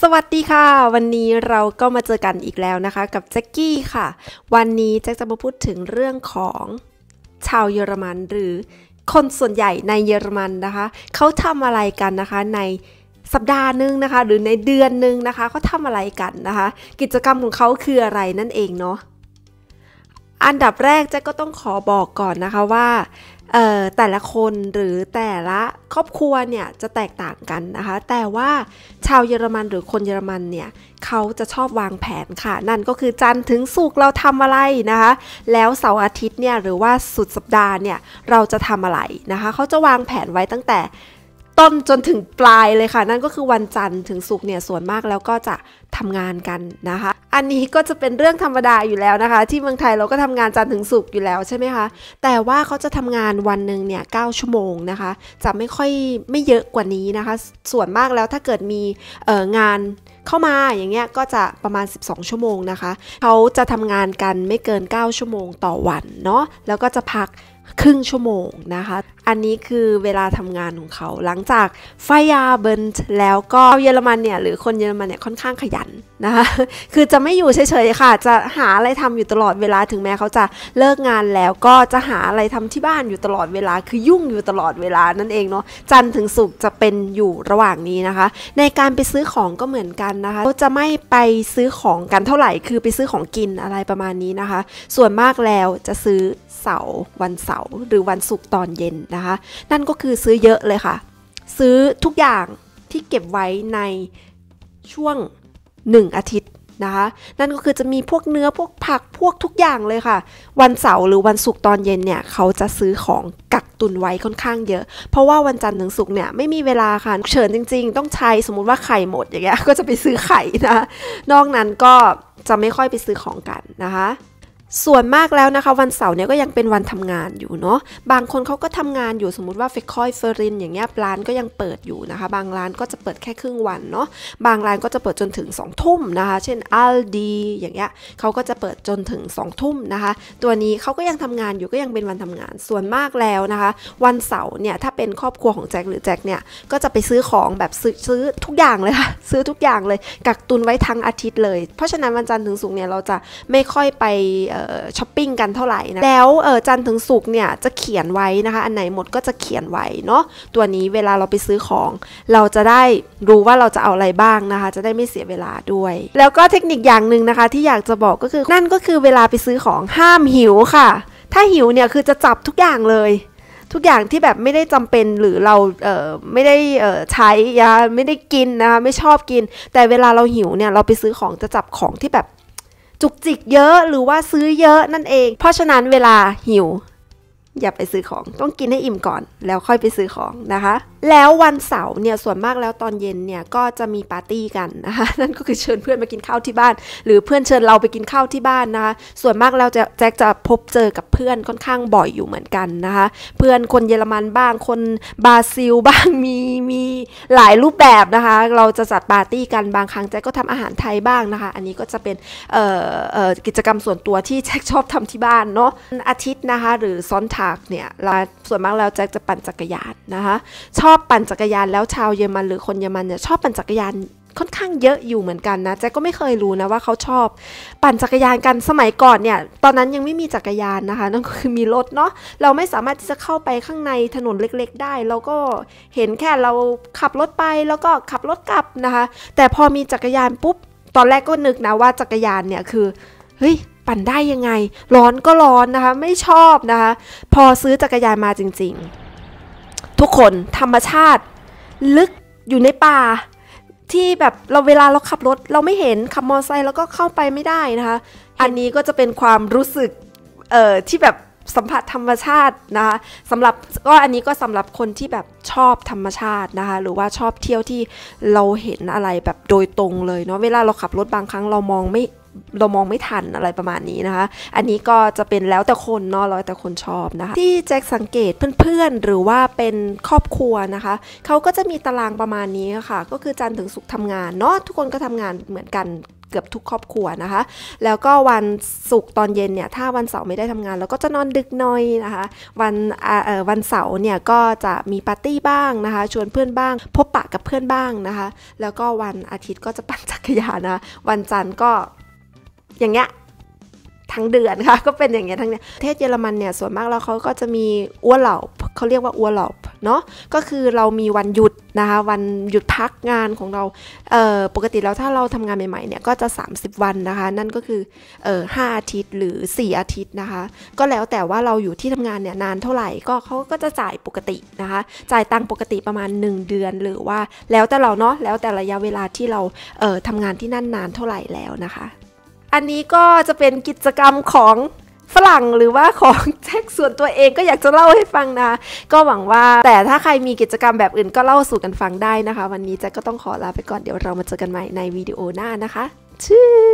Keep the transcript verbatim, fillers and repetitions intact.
สวัสดีค่ะวันนี้เราก็มาเจอกันอีกแล้วนะคะกับแจ็คกี้ค่ะวันนี้แจ็คจะมาพูดถึงเรื่องของชาวเยอรมันหรือคนส่วนใหญ่ในเยอรมันนะคะเขาทำอะไรกันนะคะในสัปดาห์หนึ่งนะคะหรือในเดือนหนึ่งนะคะเขาทำอะไรกันนะคะกิจกรรมของเขาคืออะไรนั่นเองเนาะอันดับแรกแจ็คก็ต้องขอบอกก่อนนะคะว่าแต่ละคนหรือแต่ละครอบครัวเนี่ยจะแตกต่างกันนะคะแต่ว่าชาวเยอรมันหรือคนเยอรมันเนี่ยเขาจะชอบวางแผนค่ะนั่นก็คือจันทร์ถึงศุกร์เราทำอะไรนะคะแล้วเสาร์อาทิตย์เนี่ยหรือว่าสุดสัปดาห์เนี่ยเราจะทำอะไรนะคะเขาจะวางแผนไว้ตั้งแต่ต้นจนถึงปลายเลยค่ะนั่นก็คือวันจันทร์ถึงศุกร์เนี่ยส่วนมากแล้วก็จะทำงานกันนะคะอันนี้ก็จะเป็นเรื่องธรรมดาอยู่แล้วนะคะที่เมืองไทยเราก็ทำงานจันทร์ถึงศุกร์อยู่แล้วใช่ไหมคะแต่ว่าเขาจะทำงานวันหนึ่งเนี่ยเก้าชั่วโมงนะคะจะไม่ค่อยไม่เยอะกว่านี้นะคะส่วนมากแล้วถ้าเกิดมีเอ่องานเข้ามาอย่างเงี้ยก็จะประมาณสิบสองชั่วโมงนะคะเขาจะทำงานกันไม่เกินเก้าชั่วโมงต่อวันเนาะแล้วก็จะพักครึ่งชั่วโมงนะคะอันนี้คือเวลาทำงานของเขาหลังจากไฟยาเบิร์นแล้วก็เยอรมันเนี่ยหรือคนเยอรมันเนี่ยค่อนข้างขยันนะคะคือจะไม่อยู่เฉยๆค่ะจะหาอะไรทำอยู่ตลอดเวลาถึงแม้เขาจะเลิกงานแล้วก็จะหาอะไรทำที่บ้านอยู่ตลอดเวลาคือยุ่งอยู่ตลอดเวลานั่นเองเนาะจันทร์ถึงศุกร์จะเป็นอยู่ระหว่างนี้นะคะในการไปซื้อของก็เหมือนกันนะคะเขาจะไม่ไปซื้อของกันเท่าไหร่คือไปซื้อของกินอะไรประมาณนี้นะคะส่วนมากแล้วจะซื้อเสาร์วันเสาร์หรือวันศุกร์ตอนเย็นนะคะนั่นก็คือซื้อเยอะเลยค่ะซื้อทุกอย่างที่เก็บไว้ในช่วงหนึ่งอาทิตย์นะคะนั่นก็คือจะมีพวกเนื้อพวกผักพวกทุกอย่างเลยค่ะวันเสาร์หรือวันศุกร์ตอนเย็นเนี่ยเขาจะซื้อของกักตุนไว้ค่อนข้างเยอะเพราะว่าวันจันทร์ถึงศุกร์เนี่ยไม่มีเวลาค่ะเฉินจริงๆต้องใช้สมมุติว่าไข่หมดอย่างเงี้ยก็จะไปซื้อไข่นะนอกนั้นก็จะไม่ค่อยไปซื้อของกันนะคะส่วนมากแล้วนะคะวันเสาร์เนี่ยก็ยังเป็นวันทำงานอยู่เนาะบางคนเขาก็ทำงานอยู่สมมุติว่าเฟคคอยเฟอรินอย่างเงี้ยร้านก็ยังเปิดอยู่นะคะบางร้านก็จะเปิดแค่ครึ่งวันเนาะบางร้านก็จะเปิดจนถึงสองทุ่มนะคะเช่นอัลดีอย่างเงี้ยเขาก็จะเปิดจนถึงสองทุ่มนะคะตัวนี้เขาก็ยังทำงานอยู่ก็ยังเป็นวันทำงานส่วนมากแล้วนะคะวันเสาร์เนี่ยถ้าเป็นครอบครัวของแจ็คหรือแจ็คเนี่ยก็จะไปซื้อของแบบซื้อซื้อทุกอย่างเลยค่ะซื้อทุกอย่างเลยกักตุนไว้ทั้งอาทิตย์เลยเพราะฉะนั้นวันจันทร์ถึงศุกร์เนี่ยเราจะไม่ค่อยไปช้อปปิ้งกันเท่าไหร่นะแล้วเออจันทร์ถึงศุกร์เนี่ยจะเขียนไว้นะคะอันไหนหมดก็จะเขียนไว้เนาะตัวนี้เวลาเราไปซื้อของเราจะได้รู้ว่าเราจะเอาอะไรบ้างนะคะจะได้ไม่เสียเวลาด้วยแล้วก็เทคนิคอย่างหนึ่งนะคะที่อยากจะบอกก็คือนั่นก็คือเวลาไปซื้อของห้ามหิวค่ะถ้าหิวเนี่ยคือจะจับทุกอย่างเลยทุกอย่างที่แบบไม่ได้จำเป็นหรือเราเอ่อไม่ได้เอ่อใช้ยาไม่ได้กินนะคะไม่ชอบกินแต่เวลาเราหิวเนี่ยเราไปซื้อของจะจับของที่แบบจุกจิกเยอะหรือว่าซื้อเยอะนั่นเองเพราะฉะนั้นเวลาหิวอย่าไปซื้อของต้องกินให้อิ่มก่อนแล้วค่อยไปซื้อของนะคะแล้ววันเสาร์เนี่ยส่วนมากแล้วตอนเย็นเนี่ยก็จะมีปาร์ตี้กันนะคะนั่นก็คือเชิญเพื่อนมากินข้าวที่บ้านหรือเพื่อนเชิญเราไปกินข้าวที่บ้านนะคะส่วนมากแล้วแจ็คจะพบเจอกับเพื่อนค่อนข้างบ่อยอยู่เหมือนกันนะคะเพื่อนคนเยอรมันบ้างคนบราซิลบ้างมีมีหลายรูปแบบนะคะเราจะจัดปาร์ตี้กันบางครั้งแจ็คก็ทำอาหารไทยบ้างนะคะอันนี้ก็จะเป็นเอ่อเอ่อกิจกรรมส่วนตัวที่แจ็คชอบทำที่บ้านเนาะอาทิตย์นะคะหรือซอนทากเนี่ยส่วนมากแล้วแจ็คจะปั่นจักรยานนะคะชอบปั่นจักรยานแล้วชาวเยอรมันหรือคนเยอรมันเนี่ยชอบปั่นจักรยานค่อนข้างเยอะอยู่เหมือนกันนะแจ็คก็ไม่เคยรู้นะว่าเขาชอบปั่นจักรยานกันสมัยก่อนเนี่ยตอนนั้นยังไม่มีจักรยานนะคะนั่นก็คือมีรถเนาะเราไม่สามารถที่จะเข้าไปข้างในถนนเล็กๆได้เราก็เห็นแค่เราขับรถไปแล้วก็ขับรถกลับนะคะแต่พอมีจักรยานปุ๊บตอนแรกก็นึกนะว่าจักรยานเนี่ยคือเฮ้ยปั่นได้ยังไงร้อนก็ร้อนนะคะไม่ชอบนะคะพอซื้อจักรยานมาจริงๆทุกคนธรรมชาติลึกอยู่ในป่าที่แบบเราเวลาเราขับรถเราไม่เห็นขับมอเตอร์ไซค์แล้วก็เข้าไปไม่ได้นะคะอันนี้ก็จะเป็นความรู้สึกเอ่อที่แบบสัมผัสธรรมชาตินะคะสำหรับก็อันนี้ก็สำหรับคนที่แบบชอบธรรมชาตินะคะหรือว่าชอบเที่ยวที่เราเห็นอะไรแบบโดยตรงเลยเนาะเวลาเราขับรถบางครั้งเรามองไม่เรามองไม่ทันอะไรประมาณนี้นะคะอันนี้ก็จะเป็นแล้วแต่คนเนาะแล้วแต่คนชอบนะคะที่แจ็คสังเกตเพื่อนๆหรือว่าเป็นครอบครัวนะคะเขาก็จะมีตารางประมาณนี้ค่ะก็คือจันทร์ถึงศุกร์ทำงานเนาะทุกคนก็ทำงานเหมือนกันกือบทุกครอบครัวนะคะแล้วก็วันศุกร์ตอนเย็นเนี่ยถ้าวันเสาร์ไม่ได้ทำงานเราก็จะนอนดึกหน่อยนะคะวันเอ่อวันเสาร์เนี่ยก็จะมีปาร์ตี้บ้างนะคะชวนเพื่อนบ้างพบปะกับเพื่อนบ้างนะคะแล้วก็วันอาทิตย์ก็จะปั่นจักรยานนะวันจันทร์ก็อย่างเงี้ยทั้งเดือนค่ะก็เป็นอย่างเงี้ยทั้งเนี้ยประเทศเยอรมันเนี่ยส่วนมากแล้วเขาก็จะมีอัวเหล่าเขาเรียกว่าอัวเหล่าเนาะก็คือเรามีวันหยุดนะคะวันหยุดพักงานของเราเอ่อปกติแล้วถ้าเราทำงานใหม่ๆเนี่ยก็จะสามสิบวันนะคะนั่นก็คือเอ่อห้าอาทิตย์หรือสี่อาทิตย์นะคะก็แล้วแต่ว่าเราอยู่ที่ทำงานเนี่ยนานเท่าไหร่ก็เขาก็จะจ่ายปกตินะคะจ่ายตังค์ปกติประมาณหนึ่งเดือนหรือว่าแล้วแต่เราเนาะแล้วแต่ระยะเวลาที่เราเอ่อทำงานที่นั่นนานเท่าไหร่แล้วนะคะอันนี้ก็จะเป็นกิจกรรมของฝรั่งหรือว่าของแจ็คส่วนตัวเองก็อยากจะเล่าให้ฟังนะก็หวังว่าแต่ถ้าใครมีกิจกรรมแบบอื่นก็เล่าสู่กันฟังได้นะคะวันนี้แจ็คก็ต้องขอลาไปก่อนเดี๋ยวเรามาเจอกันใหม่ในวิดีโอหน้านะคะชื่อ